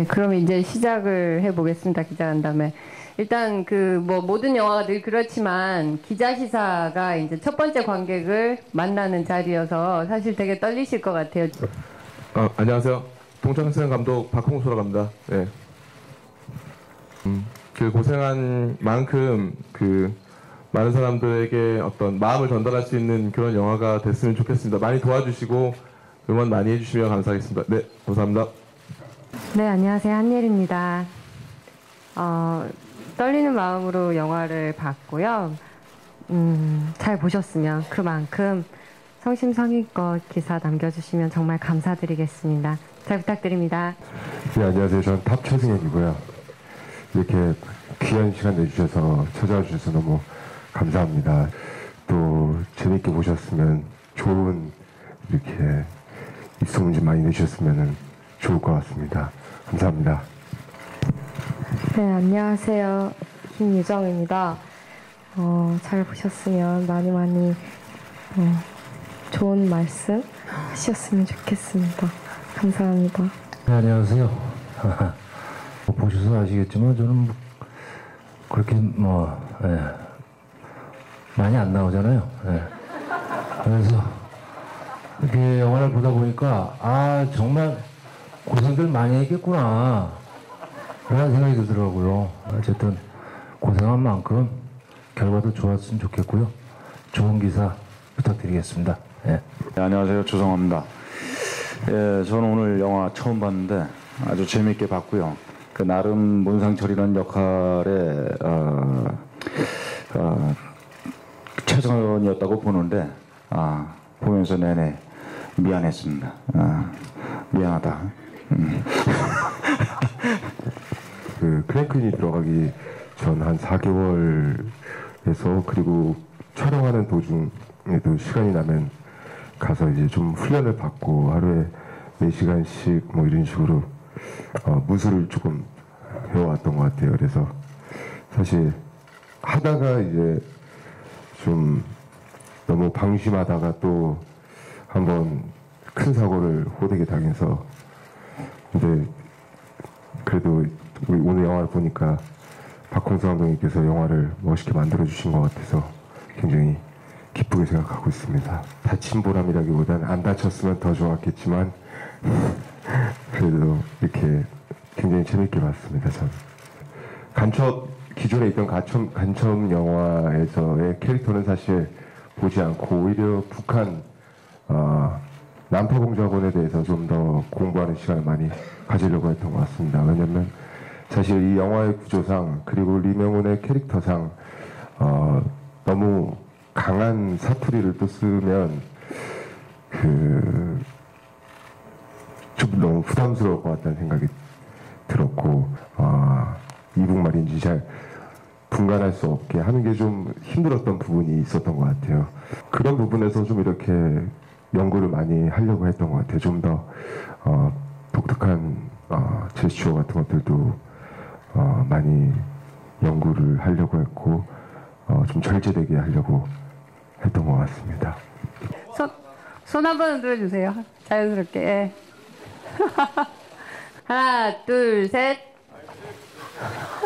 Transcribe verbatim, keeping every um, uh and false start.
그럼 이제 시작을 해보겠습니다. 기자간담회. 일단 그 뭐 모든 영화가 늘 그렇지만 기자 시사가 이제 첫 번째 관객을 만나는 자리여서 사실 되게 떨리실 것 같아요. 아, 안녕하세요. 동창생 감독 박홍수라고 합니다. 네. 음, 그 고생한 만큼 그 많은 사람들에게 어떤 마음을 전달할 수 있는 그런 영화가 됐으면 좋겠습니다. 많이 도와주시고 응원 많이 해주시면 감사하겠습니다. 네, 감사합니다. 네, 안녕하세요. 한예리입니다. 어, 떨리는 마음으로 영화를 봤고요. 음, 잘 보셨으면 그만큼 성심성의껏 기사 남겨주시면 정말 감사드리겠습니다. 잘 부탁드립니다. 네, 안녕하세요. 저는 탑 최승현이고요. 이렇게 귀한 시간 내주셔서 찾아와 주셔서 너무 감사합니다. 또 재밌게 보셨으면 좋은 이렇게 입소문 좀 많이 내주셨으면 좋을 것 같습니다. 감사합니다. 네, 안녕하세요. 김유정입니다. 어, 잘 보셨으면 많이 많이 어, 좋은 말씀 하셨으면 좋겠습니다. 감사합니다. 네, 안녕하세요. 보셔서 아시겠지만 저는 뭐 그렇게 뭐 예, 많이 안 나오잖아요. 예. 그래서 이렇게 영화를 보다 보니까 아 정말 고생들 많이 했겠구나 라는 생각이 들더라고요. 어쨌든 고생한 만큼 결과도 좋았으면 좋겠고요. 좋은 기사 부탁드리겠습니다. 예. 네, 안녕하세요. 조성호입니다. 예, 저는 오늘 영화 처음 봤는데 아주 재미있게 봤고요. 그 나름 문상철이라는 역할에 어, 어, 최선이었다고 보는데 아, 보면서 내내 미안했습니다. 아, 미안하다. 음. 그 크랭크인이 들어가기 전 한 사 개월에서 그리고 촬영하는 도중에도 시간이 나면 가서 이제 좀 훈련을 받고 하루에 네 시간씩 뭐 이런 식으로 어, 무술을 조금 배워왔던 것 같아요. 그래서 사실 하다가 이제 좀 너무 방심하다가 또 한번 큰 사고를 호되게 당해서 근데 그래도 우리 오늘 영화를 보니까 박홍수 감독님께서 영화를 멋있게 만들어주신 것 같아서 굉장히 기쁘게 생각하고 있습니다. 다친 보람이라기보다는 안 다쳤으면 더 좋았겠지만 그래도 이렇게 굉장히 재밌게 봤습니다. 저는 간첩 기존에 있던 간첩, 간첩 영화에서의 캐릭터는 사실 보지 않고 오히려 북한 어, 난파공작원에 대해서 좀 더 공부하는 시간을 많이 가지려고 했던 것 같습니다. 왜냐하면 사실 이 영화의 구조상 그리고 리명훈의 캐릭터상 어, 너무 강한 사투리를 또 쓰면 그 좀 너무 부담스러울 것 같다는 생각이 들었고 어, 이북말인지 잘 분간할 수 없게 하는 게 좀 힘들었던 부분이 있었던 것 같아요. 그런 부분에서 좀 이렇게 연구를 많이 하려고 했던 것 같아요. 좀 더 어, 독특한 어, 제스처 같은 것들도 어, 많이 연구를 하려고 했고 어, 좀 절제되게 하려고 했던 것 같습니다. 손, 손 한번 들어주세요. 자연스럽게. 예. 하나, 둘, 셋.